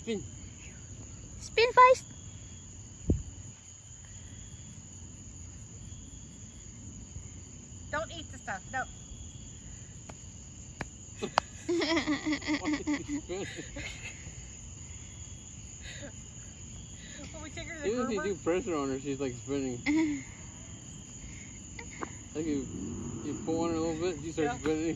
Spin. Spin fast. Don't eat the stuff. No. When we take her to the Even if you groomer, do pressure on her, she's like spinning. Like you pull on her a little bit, she starts spinning.